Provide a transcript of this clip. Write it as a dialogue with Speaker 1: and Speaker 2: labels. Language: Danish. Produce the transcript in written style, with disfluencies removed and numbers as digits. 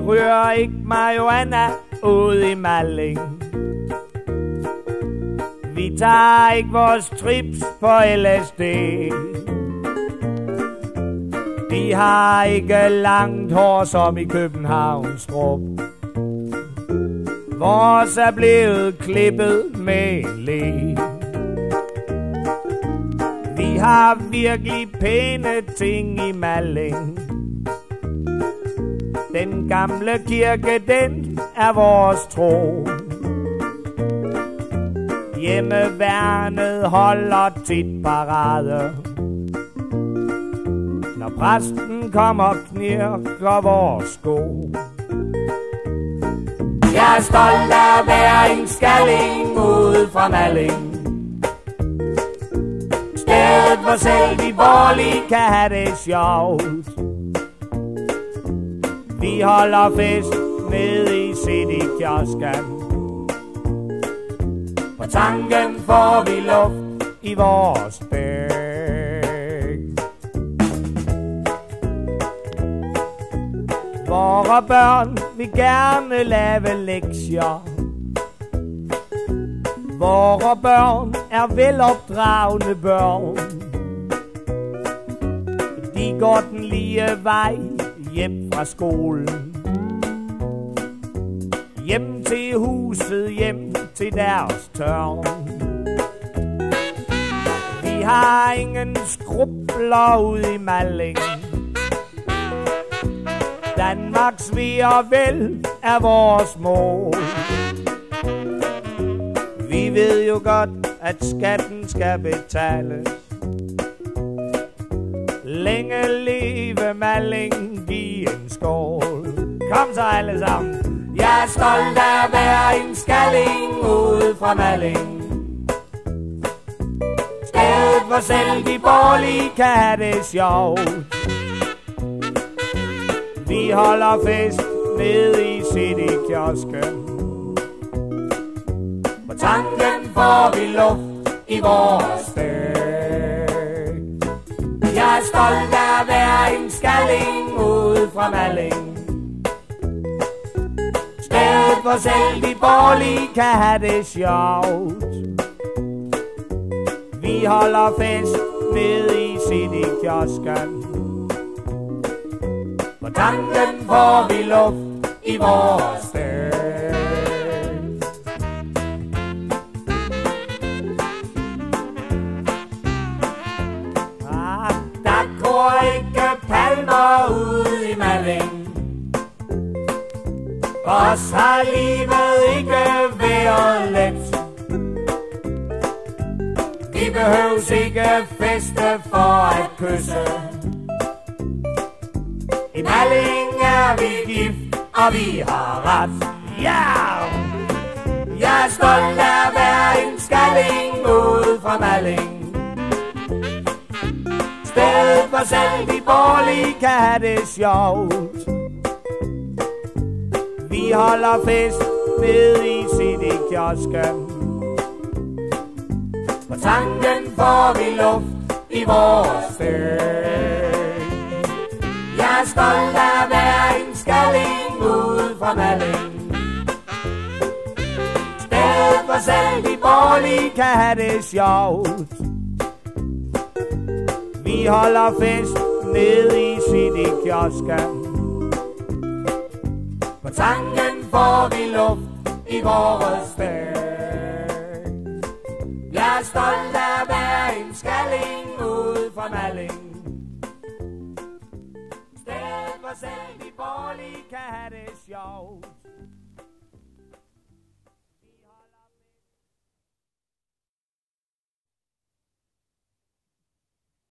Speaker 1: rører ikke marihuana ud i Malling. Vi tager ikke vores trips på LSD. Vi har ikke langt hår som i Københavnstrup. Vores er blevet klippet med le. Vi har virkelig pæne ting i Malling. Den gamle kirke, den er vores tro. Hjemmeværnet holder tit parade. Når præsten kommer, knirker vores sko. Jeg er stolt af at være en skalling ude fra Malling. Stedet hvor selv de borgerlige kan have det sjovt. Vi holder fest nede i City-kiosken. På tanken får vi luft i vores dæk. Vore børn vil gerne lave lektier. Vore børn er velopdragne børn. De går den lige vej hjem fra skolen. Hjem til huset, hjem til deres tørn. Vi har ingen skrubler ude i Malling. Danmarks ve og vel er vores mål. Vi ved jo godt, at skatten skal betales. Længe leve Malling, giv en skål. Kom så alle sammen. Jeg er stolt af at være en skalling ude fra Malling. Stedet hvor selv de borgerlige kan have det sjovt. Vi holder fest nede i City-kiosken. På tanken får vi luft i vores dæk. Jeg er stolt af at være en skalling ude fra Malling. Stedet hvor selv de borgerlige kan have det sjovt. Vi holder fest nede i City-kiosken. På tanken får vi luft i vores dæk. Der går ikke palmer ude i Malling. Os har livet ikke været let. Vi behøves ikke feste for at kysse. I Malling er vi gift, og vi har ret. Ja! Jeg er stolt af at være en skalling ude fra Malling. Stedet hvor selv de borgerlige kan have det sjovt. Vi holder fest nede i City-kiosken. På tanken får vi luft i vores dæk. Jeg er stolt af at være en skalling ude fra Malling. Stedet hvor selv de borgerlige kan have det sjovt. Vi holder fest nede i City-kiosken. På tanken får vi luft i vores dæk. Jeg er stolt af at være en skalling ude fra Malling. Stedet hvor selv de borgerlige kan have det sjovt.